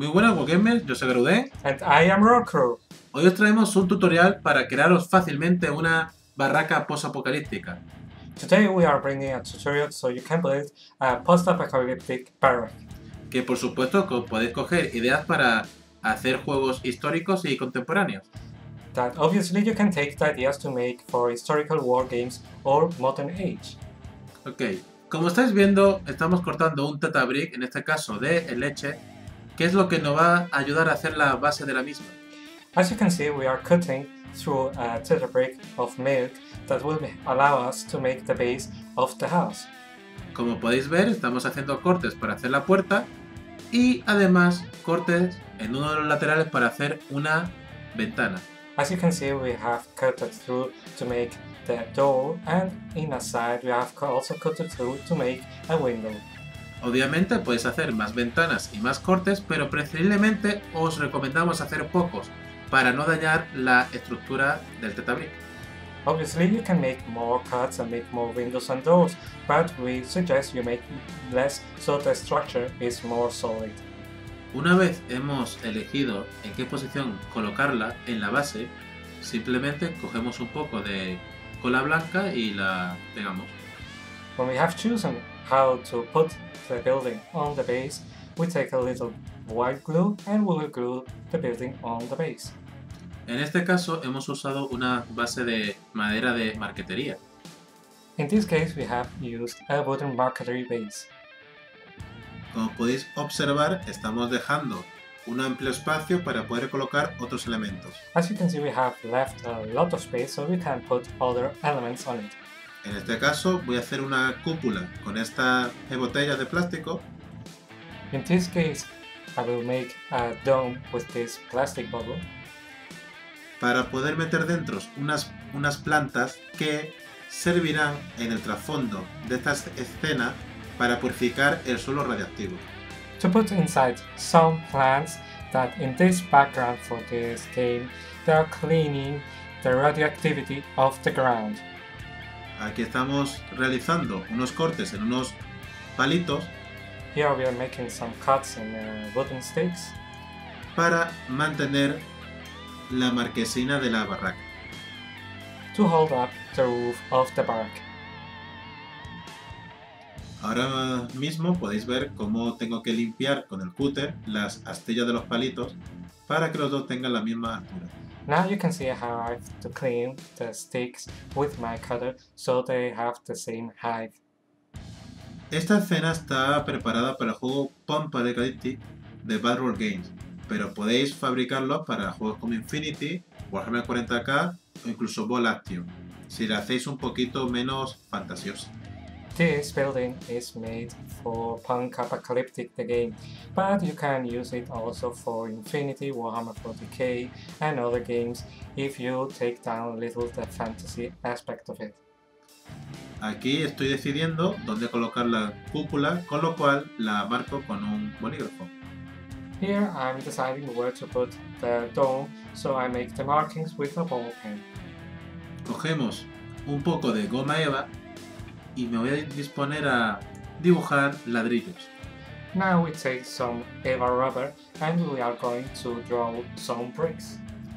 Muy buenas, Wargamers, yo soy Garudé. And I am Roku. Hoy os traemos un tutorial para crearos fácilmente una barraca post-apocalíptica. Today we are bringing a tutorial so you can build a post-apocalyptic barrack. Que por supuesto podéis coger ideas para hacer juegos históricos y contemporáneos. That obviously you can take the ideas to make for historical war games or modern age. Ok, como estáis viendo, estamos cortando un Teta Brick, en este caso de leche, que es lo que nos va a ayudar a hacer la base de la misma. As you can see, we are cutting through a teta brick of milk that will allow us to make the base of the house. Como podéis ver, estamos haciendo cortes para hacer la puerta y además cortes en uno de los laterales para hacer una ventana. As you can see, we have cut it through to make the door, and in a side we have also cut it through to make a window. Obviamente podéis hacer más ventanas y más cortes, pero preferiblemente os recomendamos hacer pocos para no dañar la estructura del Teta Brick. Obviously, you can make more cuts and make more windows and doors, but we suggest you make less so the structure is more solid. Una vez hemos elegido en qué posición colocarla en la base, simplemente cogemos un poco de cola blanca y la pegamos. When we have chosen how to put the building on the base, we take a little white glue and we will glue the building on the base. En este caso hemos usado una base de madera de marquetería. In this case, we have used a wooden marqueterie base. Como podéis observar, estamos dejando un amplio espacio para poder colocar otros elementos. As you can see, we have left a lot of space so we can put other elements on it. En este caso voy a hacer una cúpula con estas botellas de plástico. In this case, I will make a dome with this plastic bubble Para poder meter dentro unas plantas que servirán en el trasfondo de esta escena para purificar el suelo radiactivo. to put inside some plants that in this background for this game they are cleaning the radioactivity of the ground. Aquí estamos realizando unos cortes en unos palitos Here we are making some cuts in wooden sticks para mantener la marquesina de la barraca. to hold up the roof of the barrack. Ahora mismo podéis ver cómo tengo que limpiar con el cúter las astillas de los palitos para que los dos tengan la misma altura. Now you can see how I have to clean the sticks with my cutter so they have the same height. Esta escena está preparada para el juego Post-Apocalyptic de Bad Roll Games, pero podéis fabricarlos para juegos como Infinity, Warhammer 40k o incluso Ball Action, si la hacéis un poquito menos fantasiosa. This building is made for Punk Apocalyptic the game, but you can use it also for Infinity, Warhammer 40k and other games if you take down a little the fantasy aspect of it. Aquí estoy decidiendo dónde colocar la cúpula, con lo cual la marco con un bolígrafo. Here I'm deciding where to put the dome, so I make the markings with a ball pen. Cogemos un poco de goma eva y me voy a disponer a dibujar ladrillos. Now we take some Eva rubber and we are going to draw some bricks.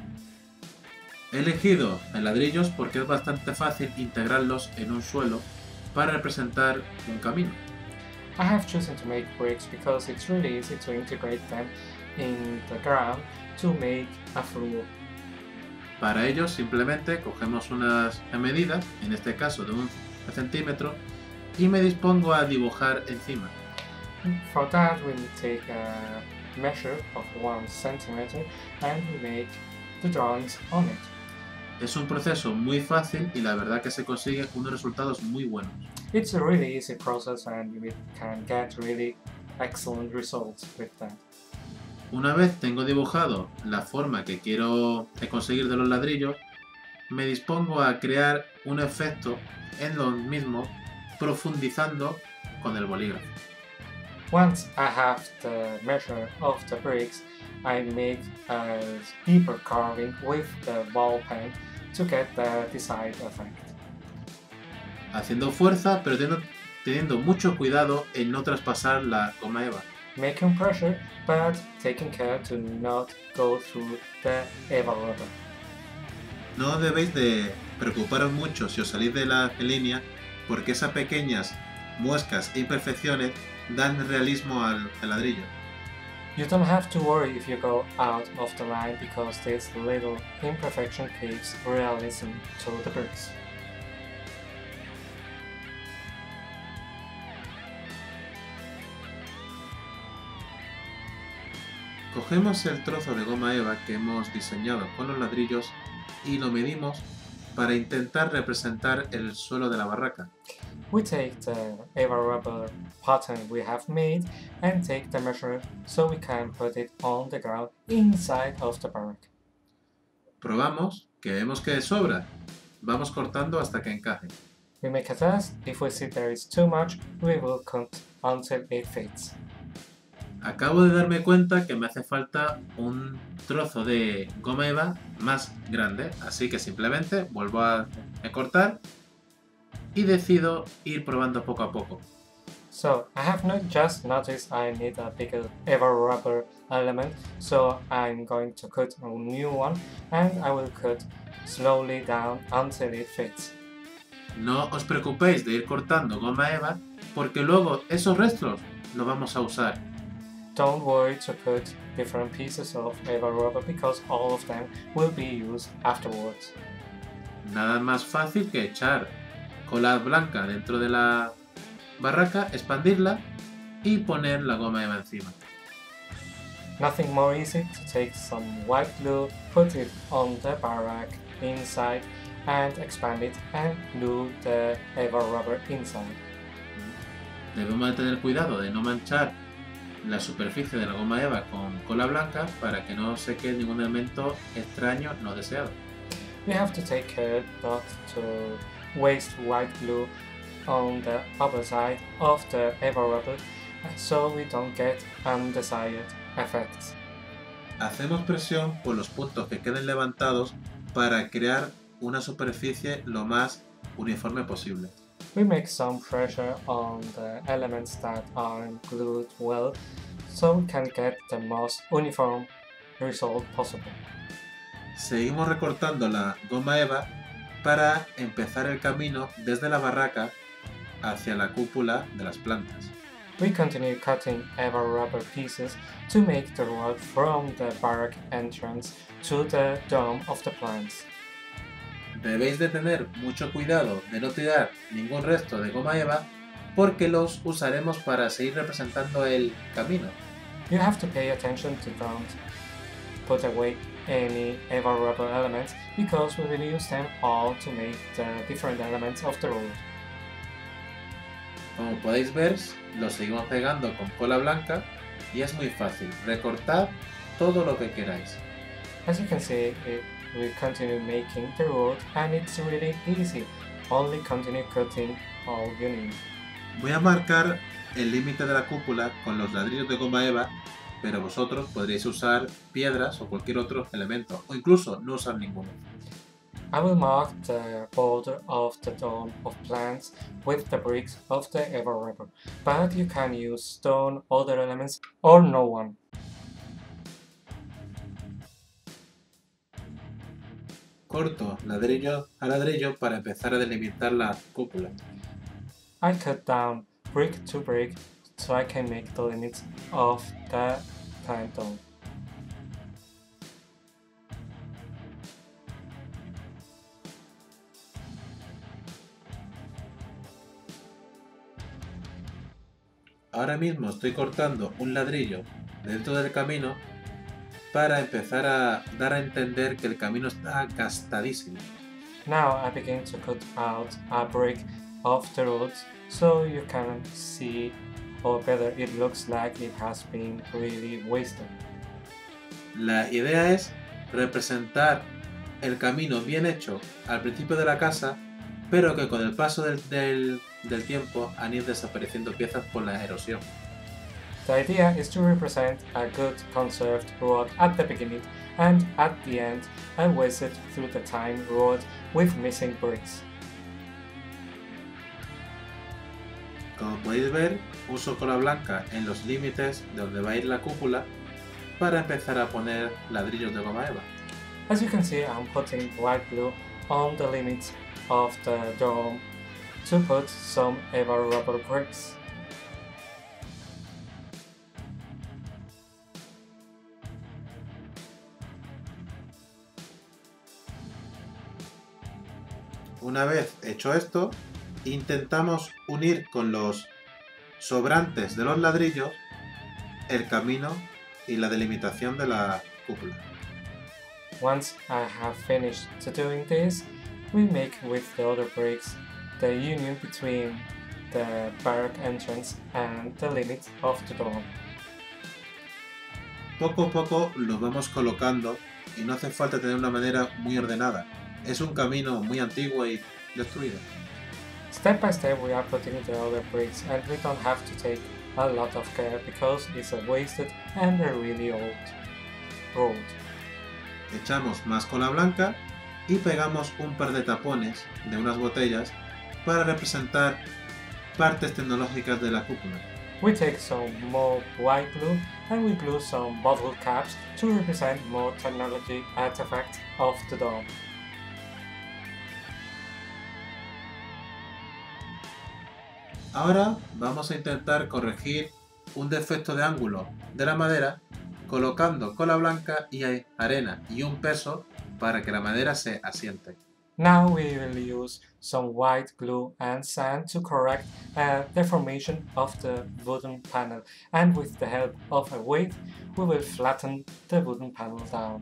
He elegido ladrillos porque es bastante fácil integrarlos en un suelo para representar un camino. I have chosen to make bricks because it's really easy to integrate them in the ground to make a floor. Para ello simplemente cogemos unas medidas, en este caso de 1 centímetro, y me dispongo a dibujar encima. For that we take a measure of 1 centimeter and we make the drawings on it. Es un proceso muy fácil y la verdad que se consigue unos resultados muy buenos. It's a really easy process and you can get really excellent results with that. Una vez tengo dibujado la forma que quiero conseguir de los ladrillos, me dispongo a crear un efecto en los mismos profundizando con el bolígrafo. Once I have the measure of the bricks, I make a deeper carving with the ball pen to get the desired effect. Haciendo fuerza, pero teniendo mucho cuidado en no traspasar la goma eva. making pressure but taking care to not go through the Eva rubber. No debéis de preocuparos mucho si os salís de la línea, porque esas pequeñas muescas e imperfecciones dan realismo al ladrillo. You don't have to worry if you go out of the line because this little imperfection gives realism to the bricks. Cogemos el trozo de goma eva que hemos diseñado con los ladrillos y lo medimos para intentar representar el suelo de la barraca. We take the Eva rubber pattern we have made and take the measure so we can put it on the ground inside of the barrack. Probamos, que vemos que sobra. Vamos cortando hasta que encaje. We make a test. If we see there is too much, we will cut until it fits. Acabo de darme cuenta que me hace falta un trozo de goma eva más grande, así que simplemente vuelvo a cortar y decido ir probando poco a poco. So I have not just noticed I need a bigger Eva rubber element, so I'm going to cut a new one and I will cut slowly down until it fits. No os preocupéis de ir cortando goma eva porque luego esos restos los vamos a usar. Don't worry to cut different pieces of Eva rubber because all of them will be used afterwards. Nada más fácil que echar cola blanca dentro de la barraca, expandirla y poner la goma eva encima. Nothing more easy to take some white glue, put it on the barrack inside and expand it and glue the Eva rubber inside. Debemos de tener cuidado de no manchar la superficie de la goma eva con cola blanca para que no se quede ningún elemento extraño no deseado. We have to take care not to waste white glue on the upper side of the Eva rubber so we don't get undesired effects. Hacemos presión por los puntos que queden levantados para crear una superficie lo más uniforme posible. We make some pressure on the elements that aren't glued well so we can get the most uniform result possible. Seguimos recortando la goma eva para empezar el camino desde la barraca hacia la cúpula de las plantas. We continue cutting Eva rubber pieces to make the road from the barrack entrance to the dome of the plants. Debéis de tener mucho cuidado de no tirar ningún resto de goma eva porque los usaremos para seguir representando el camino. You have to pay attention to don't put away any Eva rubber elements because we will use them all to make the different elements of the road. Como podéis ver, lo seguimos pegando con cola blanca y es muy fácil. Recortad todo lo que queráis. As you can see, we continue making the road and it's really easy. Only continue cutting all you need. Voy a marcar el límite de la cúpula con los ladrillos de goma eva, pero vosotros podréis usar piedras o cualquier otro elemento, o incluso no usar ninguno. I will mark the border of the dome of plants with the bricks of the Eva rubber, but you can use stone, other elements, or no one. Corto ladrillo a ladrillo para empezar a delimitar la cúpula. I cut down brick to brick so I can make the limits of the plant dome. Ahora mismo estoy cortando un ladrillo dentro del camino para empezar a dar a entender que el camino está gastadísimo. Now I begin to cut out a brick of the road so you can see, or better, it looks like it has been really wasted. La idea es representar el camino bien hecho al principio de la casa, pero que con el paso del tiempo han ido desapareciendo piezas por la erosión. The idea is to represent a good conserved road at the beginning and at the end a wasted through the time road with missing bricks. Como podéis ver, uso cola blanca en los límites de donde va a ir la cúpula para empezar a poner ladrillos de goma eva. As you can see, I'm putting white glue on the limits of the dome to put some EVA rubber bricks. Una vez hecho esto, intentamos unir con los sobrantes de los ladrillos el camino y la delimitación de la cúpula. Once I have finished doing this, we make with the other bricks the union between the barrack entrance and the limit of the dome. Poco a poco los vamos colocando y no hace falta tener una manera muy ordenada. Es un camino muy antiguo y destruido. Step by step we are putting the other bricks and we don't have to take a lot of care because it's a wasted and a really old road. Echamos más cola blanca y pegamos un par de tapones de unas botellas para representar partes tecnológicas de la cúpula. We take some more white glue and we glue some bottle caps to represent more technology artifacts of the dome. Ahora vamos a intentar corregir un defecto de ángulo de la madera colocando cola blanca y arena y un peso para que la madera se asiente. Now we will use some white glue and sand to correct a deformation of the wooden panel, and with the help of a weight we will flatten the wooden panel down.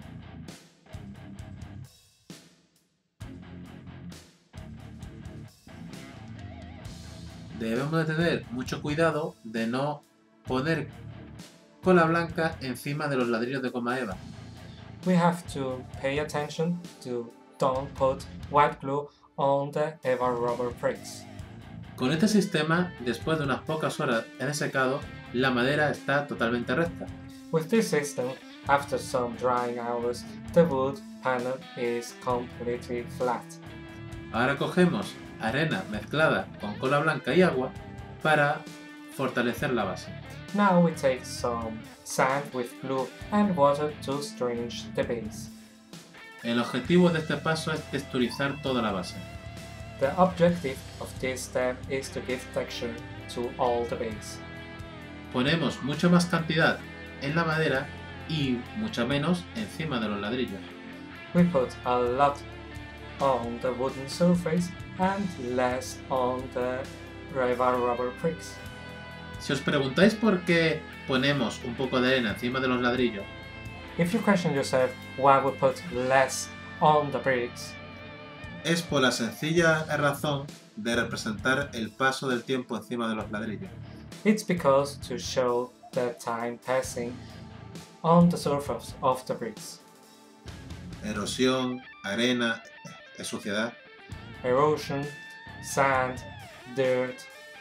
Debemos de tener mucho cuidado de no poner cola blanca encima de los ladrillos de goma eva. We have to pay attention to don't put white glue on the EVA rubber bricks. Con este sistema, después de unas pocas horas en el secado, la madera está totalmente recta. With this system, after some drying hours, the wood panel is completely flat. Ahora cogemos arena mezclada con cola blanca y agua para fortalecer la base. Now we take some sand with glue and water to stretch the base. El objetivo de este paso es texturizar toda la base. The objective of this step is to give texture to all the base. Ponemos mucha más cantidad en la madera y mucha menos encima de los ladrillos. We put a lot on the wooden surface and less on the EVA rubber bricks. Si os preguntáis por qué ponemos un poco de arena encima de los ladrillos, If you question yourself why we put less on the bricks, es por la sencilla razón de representar el paso del tiempo encima de los ladrillos. it's because to show the time passing on the surface of the bricks. Erosión, arena, suciedad. Erosion, sand, dirt.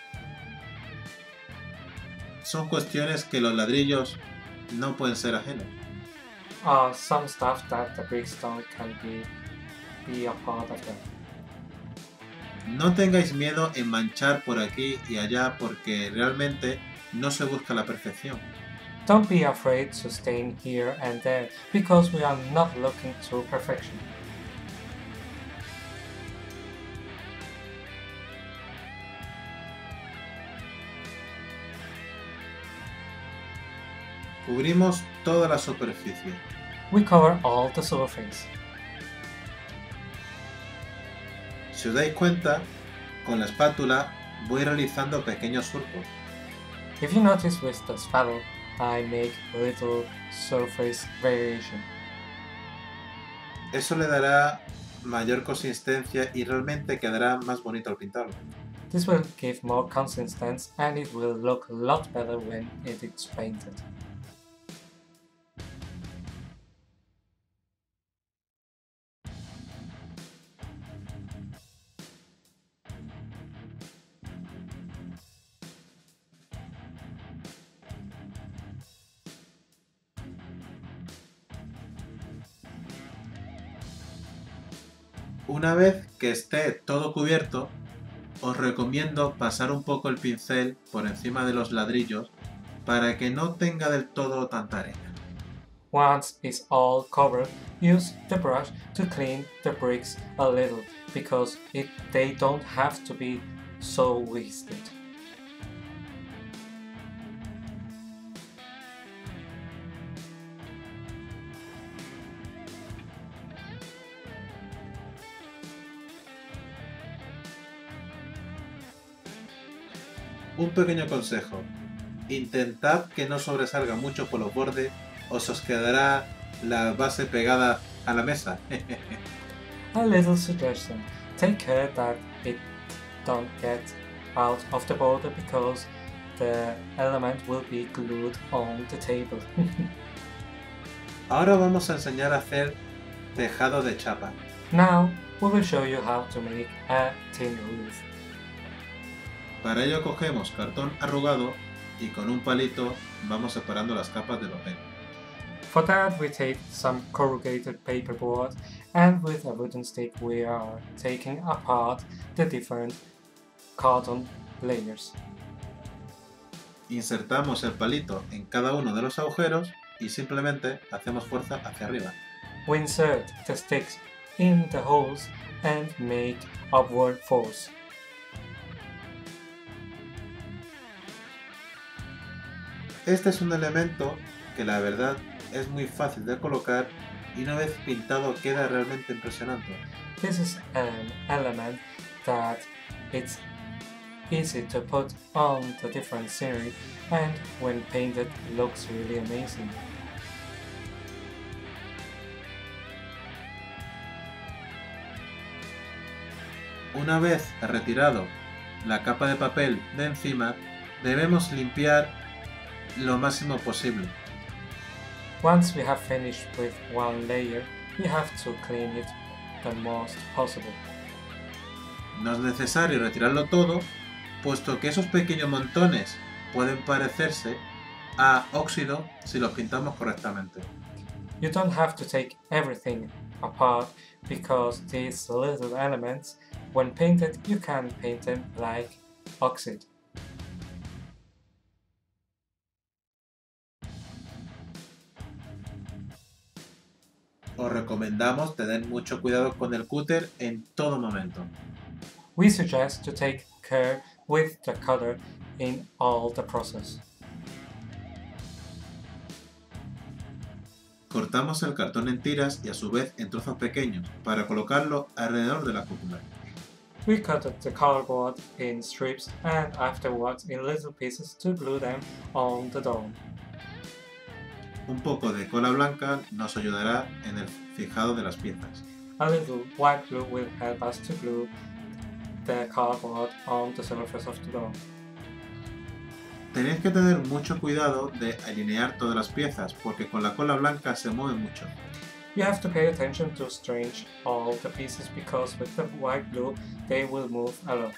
Son cuestiones que los ladrillos no pueden ser ajenos. Are some stuff that the bricks don't can be a part of them. No tengáis miedo en manchar por aquí y allá porque realmente no se busca la perfección. Don't be afraid to stain here and there because we are not looking to perfection. Cubrimos toda la superficie. We cover all the surface. Si os dais cuenta, con la espátula voy realizando pequeños surcos. If you notice with the spatula, I make little surface variation. Eso le dará mayor consistencia y realmente quedará más bonito al pintarlo. This will give more consistency and it will look a lot better when it is painted. Una vez que esté todo cubierto, os recomiendo pasar un poco el pincel por encima de los ladrillos para que no tenga del todo tanta arena. Once it's all covered, use the brush to clean the bricks a little because they don't have to be so wasted. Un pequeño consejo, intentad que no sobresalga mucho por los bordes o se os quedará la base pegada a la mesa. A little suggestion, take care that it don't get out of the border because the element will be glued on the table. Ahora vamos a enseñar a hacer tejado de chapa. Now we will show you how to make a tin roof. Para ello cogemos cartón arrugado y con un palito vamos separando las capas de papel. For that we take some corrugated paperboard and with a wooden stick we are taking apart the different carton layers. Insertamos el palito en cada uno de los agujeros y simplemente hacemos fuerza hacia arriba. We insert the sticks in the holes and make upward force. Este es un elemento que la verdad es muy fácil de colocar y una vez pintado queda realmente impresionante. This is an element that it's easy to put on the different scenery and when painted looks really amazing. Una vez retirado la capa de papel de encima, debemos limpiar lo máximo posible. Once we have finished with one layer, we have to clean it the most possible. No es necesario retirarlo todo, puesto que esos pequeños montones pueden parecerse a óxido si los pintamos correctamente. You don't have to take everything apart because these little elements, when painted, you can paint them like oxide. Os recomendamos tener mucho cuidado con el cúter en todo momento. We suggest to take care with the cutter in all the process. Cortamos el cartón en tiras y a su vez en trozos pequeños para colocarlo alrededor de la cúpula. We cut the cardboard in strips and afterwards in little pieces to glue them on the dome. Un poco de cola blanca nos ayudará en el fijado de las piezas. A little white glue will help us to glue the cardboard on the surface of the dome. Tenéis que tener mucho cuidado de alinear todas las piezas porque con la cola blanca se mueve mucho. You have to pay attention to stretch all the pieces because with the white glue they will move a lot.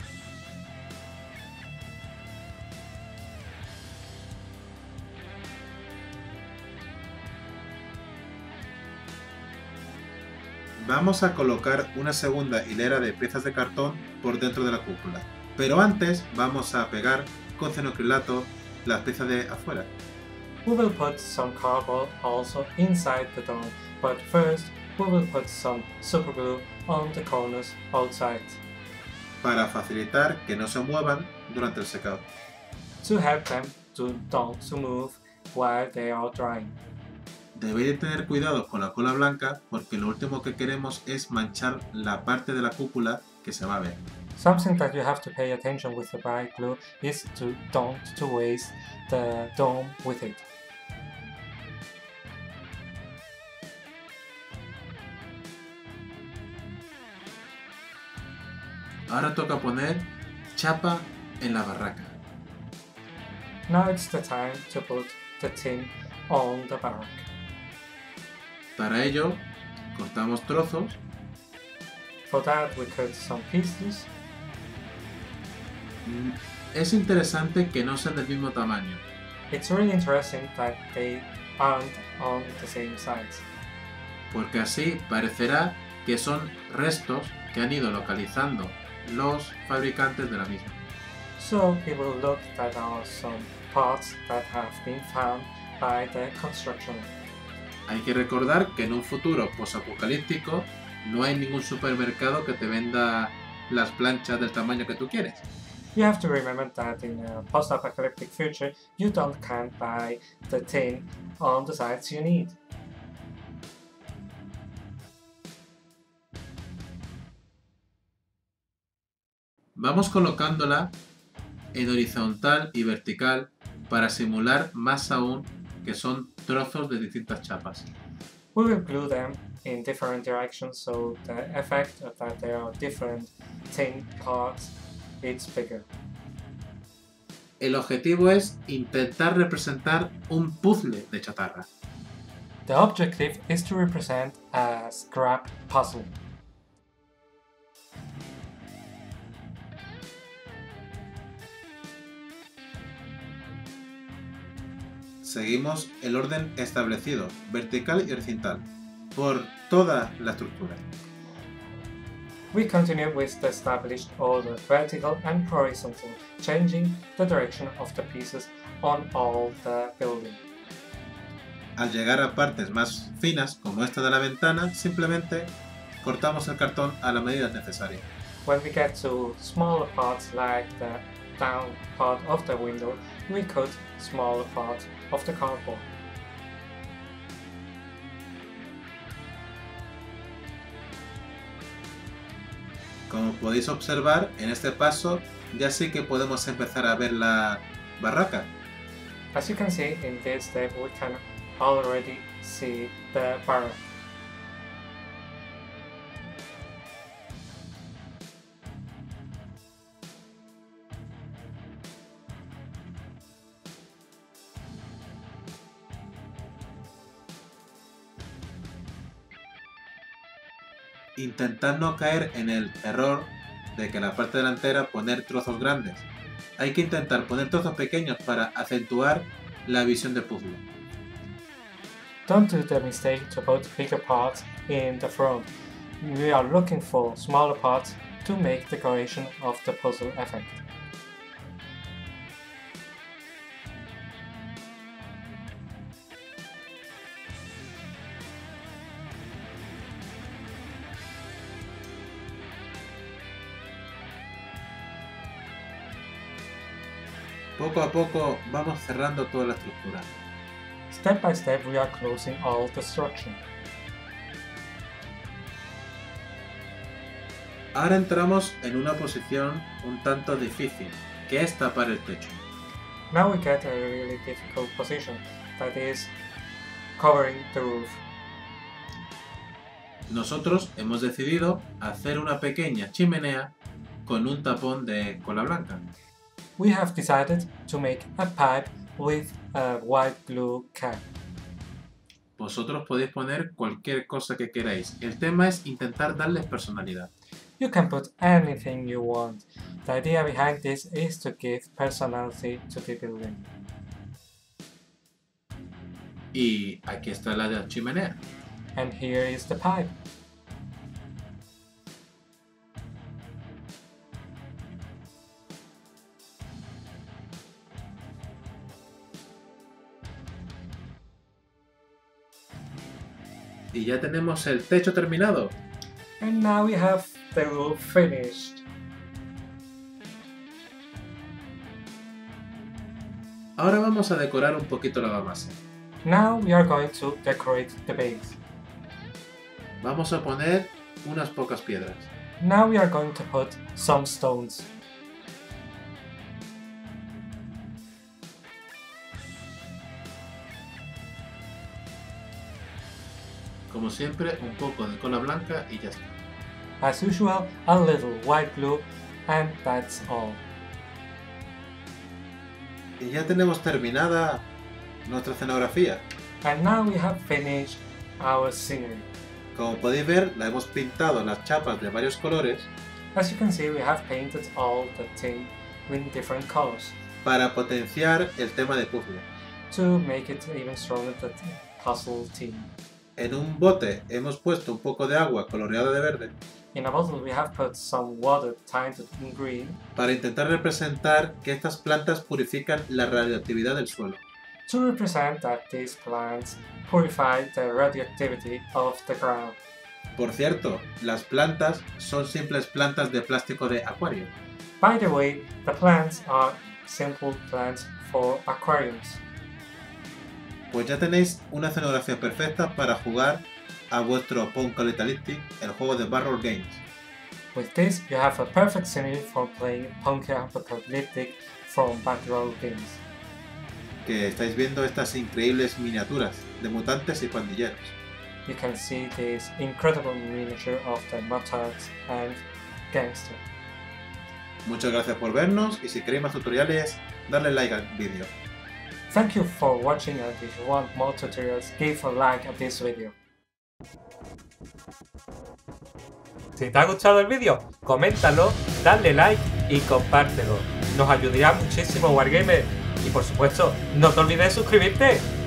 Vamos a colocar una segunda hilera de piezas de cartón por dentro de la cúpula, pero antes vamos a pegar con cianocrilato las piezas de afuera. We will put some cardboard also inside the dome, but first we will put some superglue on the corners outside. Para facilitar que no se muevan durante el secado. To help them don't move while they are drying. Debéis tener cuidado con la cola blanca porque lo último que queremos es manchar la parte de la cúpula que se va a ver. Something that you have to pay attention with the white glue is to don't to waste the dome with it. Ahora toca poner chapa en la barraca. Now it's the time to put the tin on the barrack. Para ello, cortamos trozos. For that we cut some pieces. Es interesante que no sean del mismo tamaño, It's really interesting that they aren't on the same size. porque así parecerá que son restos que han ido localizando los fabricantes de la misma. So we will look that are some parts that have been found by the construction. Hay que recordar que en un futuro posapocalíptico no hay ningún supermercado que te venda las planchas del tamaño que tú quieres. You have to remember that in a post-apocalyptic future, you can't buy the tin on the size you need. Vamos colocándola en horizontal y vertical para simular más aún que son trozos de distintas chapas. We will glue them in different directions so the effect of that there are different tin parts is bigger. El objetivo es intentar representar un puzzle de chatarra. The objective is to represent a scrap puzzle. Seguimos el orden establecido, vertical y horizontal, por toda la estructura. We continue with the established order, vertical and horizontal, changing the direction of the pieces on all the building. Al llegar a partes más finas, como esta de la ventana, simplemente cortamos el cartón a la medida necesaria. When we get to smaller parts like the down part of the window, we cut smaller parts of the cardboard. Como podéis observar, en este paso ya sí que podemos empezar a ver la barraca. As you can see in this step, we can already see the barrack. Intentad no caer en el error de que en la parte delantera poner trozos grandes. Hay que intentar poner trozos pequeños para acentuar la visión de puzzle. Don't do the mistake to put bigger parts in the front. We are looking for smaller parts to make decoration of the puzzle effect. Poco a poco vamos cerrando toda la estructura. Step by step, we are closing all the structure. Ahora entramos en una posición un tanto difícil, que es tapar el techo. Now we get a really difficult position, that is covering the roof. Nosotros hemos decidido hacer una pequeña chimenea con un tapón de cola blanca. We have decided to make a pipe with a white glue cap. Vosotros podéis poner cualquier cosa que queráis. El tema es intentar darles personalidad. You can put anything you want. The idea behind this is to give personality to the building. Y aquí está la chimenea. And here is the pipe. Y ya tenemos el techo terminado. And now we have the roof finished. Ahora vamos a decorar un poquito la base. Now we are going to decorate the base. Vamos a poner unas pocas piedras. Now we are going to put some stones. Como siempre, un poco de cola blanca y ya está. As usual, a little white glue, and that's all. Y ya tenemos terminada nuestra escenografía. And now we have finished our scenery. Como podéis ver, la hemos pintado las chapas de varios colores As you can see, we have painted all the tin with different colors para potenciar el tema de puzzle. to make it even stronger, the puzzle theme. En un bote hemos puesto un poco de agua coloreada de verde In a bottle we have put some water tinted in green para intentar representar que estas plantas purifican la radioactividad del suelo. to represent that these plants purify the radioactivity of the ground. Por cierto, las plantas son simples plantas de plástico de acuario. By the way, the plants are simple plants for aquariums. Pues ya tenéis una escenografía perfecta para jugar a vuestro Punkalyptic, el juego de Bad Roll Games. With this, you have a perfect scenery for playing Punk Apocalyptic from Bad Roll Games. Que estáis viendo estas increíbles miniaturas de mutantes y pandilleros. You can see this incredible miniature of the mutantes and gangster. Muchas gracias por vernos y si queréis más tutoriales, darle like al vídeo. Thank you for watching, and if you want more tutorials, give a like at this video. Si te ha gustado el vídeo, coméntalo, dale like y compártelo. Nos ayudará muchísimo, Wargamer. Y por supuesto, no te olvides de suscribirte.